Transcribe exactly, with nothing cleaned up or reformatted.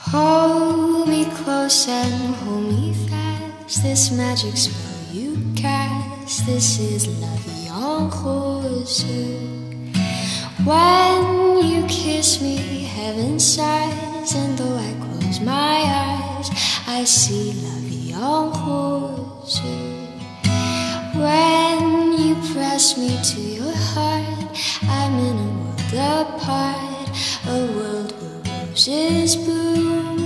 Hold me close and hold me fast. This magic spell you cast, this is la vie en rose. When you kiss me, heaven sighs, and though I close my eyes, I see la vie en rose. When you press me to your heart, I'm in a world apart, a world where roses bloom.